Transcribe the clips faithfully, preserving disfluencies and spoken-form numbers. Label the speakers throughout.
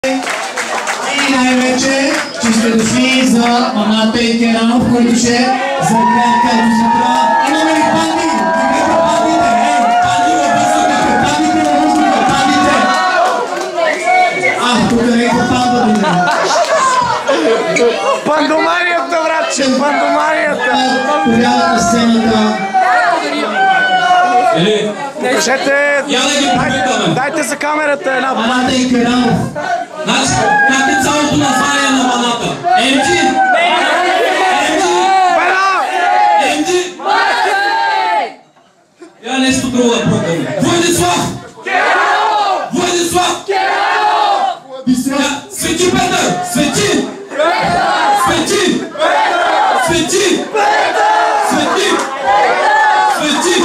Speaker 1: И най-вече, че сте дошли за мамата и Керанов, които ще заиграят както затова. Имаме ли панди? Дигайте пандите! Ей, панди във въздухите! Пандите във въздухите! Пандите! А, тук не е панда да не.
Speaker 2: Пандоманията, братче! Пандоманията!
Speaker 1: Порядък на сцената.
Speaker 2: Кажете, дайте, дайте за камерата една бумага.
Speaker 1: Мамата и Керанов.
Speaker 3: Значи, как е цялото название на маната? Ем Джи! Ем Джи! Ем Джи! Я нещо друго да пробваме. Владислав! Владислав! Свети, Петър! Свети! Свети! Свети! Свети! Свети!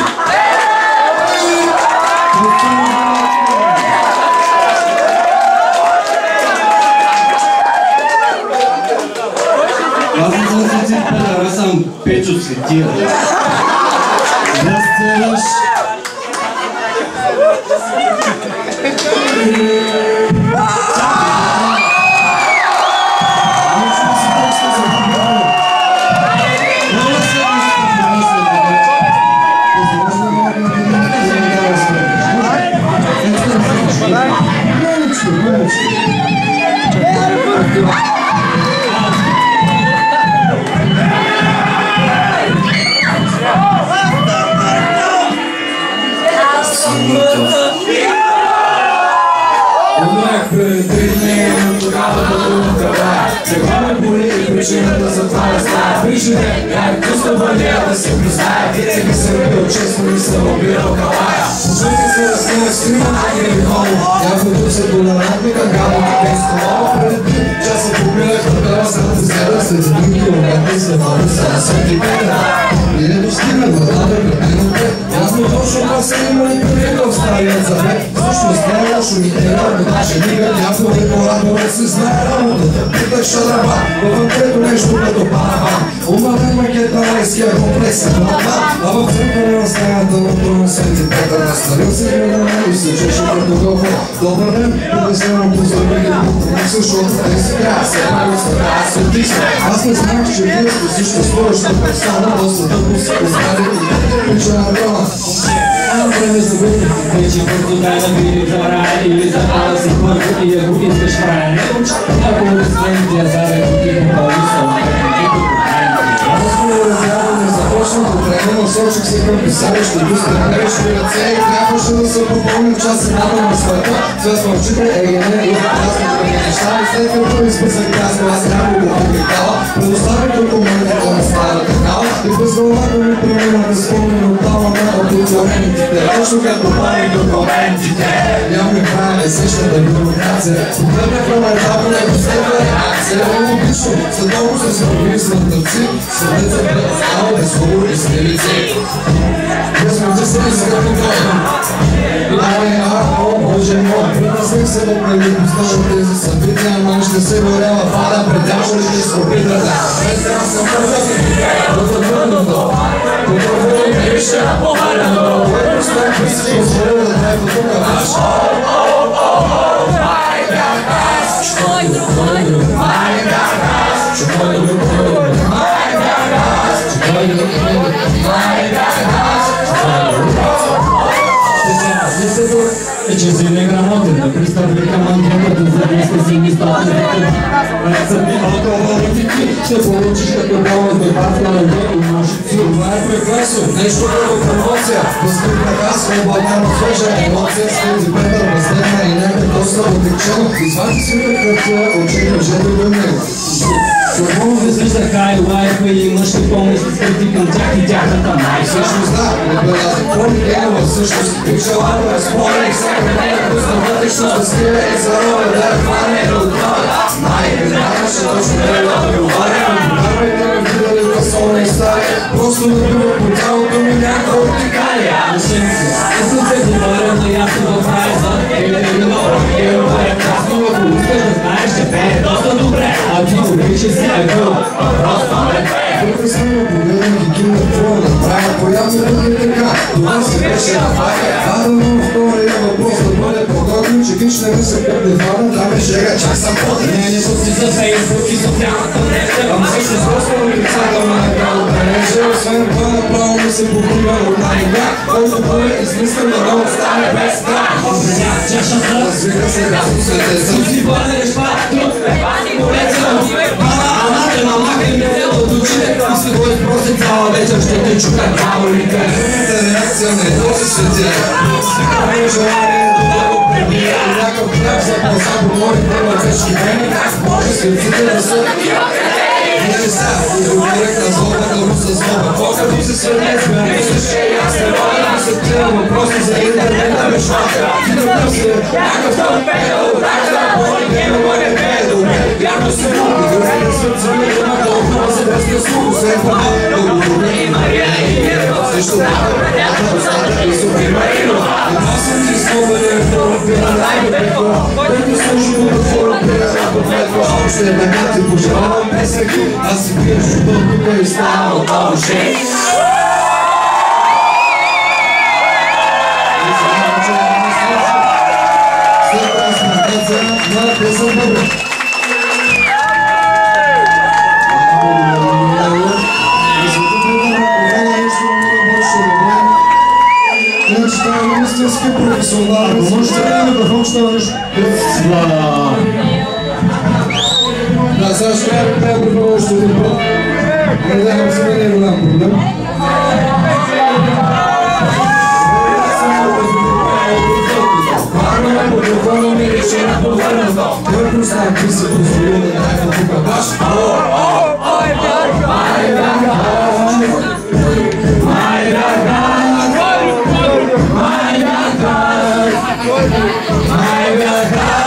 Speaker 4: Аз не съм Свети Петър, аз съм Печо Светия. Да сцелаш.
Speaker 5: Причината за това да става причине. Как пуска бандията да се представя. Винаги съм бил честно и съм обирал калая. Пожуйте се да сме скрима, а не виновно. Явно тук се толерантника, гадно без колова. Преди час се побилях на пера, след да взеда след един километр и след вода са на Свети Петър. И не достигна до надър на пеноте. Ясно точно това се има и приятел в стария завет. Всъщност не е лошо ни е рано, даже нига ясно не по-радно да се знае работата. Питах шараба, във трето нещо като параван. Умаден макета на изкия комплекс е платва. А в центъра на стаята на трона Свети Петър наставил се гледа мен и се чеше като гълхо. Добър ден, повеселно поздравили по-помисъл, защото те си края. Се прави се края, се отисна. Аз не знаех, че вие сте всичко сложно представа. Доста дълго се поздравили и прича на рона.
Speaker 4: Аз време за бъдете, вече бързо дай да види за рая или за ада си първо и ако искаш правя не учи. Ако му след тя заре, ти му пали са.
Speaker 5: Аз му разяваме започна до време, насочих се към писали, ще пуска грешни ръце и трябваше да се попълним час едната на света. Свет в очите е гене и опасни други неща и след като изписах казва, аз няма го обикала. Предоставих документите на стара такава и през главата ми премина да спомня от тала на отговорените. Точно като паних документите. Ням ми правя същата бюрокрация. Погледнах на етапа на последва реакция. Логично, след много се сравнили с търци. Съвет за предостава без хубави и сливици. Без мъдисали се като дойдам. Ай, а, о, Боже мой. Предразних се да прелипността от тези събития, ама ще се горя в ада, предявно ще се опитата. Без трябва съм бърза, да въдвърна долу. Подървам и ще напомаря долу. Което сте мисли, ще да дай по тука ваш. Май бях аз, че мой друг, мой друг, май бях аз, че мой друг, мой друг, май бях аз, че мой друг, мой друг, май бях аз, че мой друг,
Speaker 4: Е, че си неграмотен, да представи към анкетата, за да сте си ми стати да са ми алкохолитики, ще получиш като болест да пазна на ден и ножици.
Speaker 5: Това е прекрасно, нещо като промоция. Възкрипна газ, облагана свежа емоция. Свети Петър възлегна и някак доста отекчено. Извади си прекратия, очи кажете до него.
Speaker 4: Свободно изглежда хай лайфа и мъжки помисли скрити към тях и тяхната май.
Speaker 5: Всъщност да, не беляза форми, негова всъщност. Пичалата е спорен, всяка нея пусна вътрешност да скрие и зарове да я хване и да отправя. Най-веднага ще точно не да отговаря. Вярвайте ме видали в солна история. Просто не бива по тялото ми някаква обтикалия.
Speaker 4: Аз съм се говоря на ясно в райза. Или не много, или това е красно. Ако искаш да знаеш, че пее доста добре. А ти обича си е бил. Просто не пее.
Speaker 5: Първи само погледам ги гимна какво направя. Появно да е така. Това си беше на факта. Дадено втория въпрос да бъде подготвен. че виж не ми се предевада, да ме шега, чак съм поден.
Speaker 4: Не, не пусти за Фейсбук и социалната мрежа.
Speaker 5: Ама всъщност просто отрицателно не трябва да пренежа. Освен това направо ми се покрива от най-гра, който бъде измислен да не остане без страх. Развика се газно светеца.
Speaker 4: Си бъдеш пак тук, пани болеца. Пала, аната, мамака и ме взела от очите. И се го изпроси цяла вечер, ще те чука дяволите.
Speaker 5: Първата реакция на едно се светя. Свикаме желание да го пребира. Някакъв хляб за пълза говори първа всички вени. Как може светците да са не ли са, изобирах на злоба, да руса злоба. Когато се светлец, ме мислиш, аз не мога да се тия въпроси за интернета мечтата. Ти да търси, някакъв тъп педа, отрак да боли, гейма не пее добре. Вярно си му, и дори да се цели, да ма толкова се дръска слух, след това да го добре и Мария и Герба. Също така, да остата и супер Марино. Едва съм ти споменен, да опира най-добрето. Който служи му да фора, опира на подветло. Още една ти пожелавам песъки. Аз си пия шуба тука и става от това шест. След трансплантация на песен Бъбра. Иначе това е истински професионал. Ако може да не микрофон, ще да нещо. Да, сега ще трябва да трябва да пробва още един път. Надявам се да не е голям проблем. Микрофона ми реши на повърната. Който знам, ти се позволи да дай на тука баш. Ой, бяха! Ай, бяха! Ай, бяха! Ай, бяха! Ай, бяха!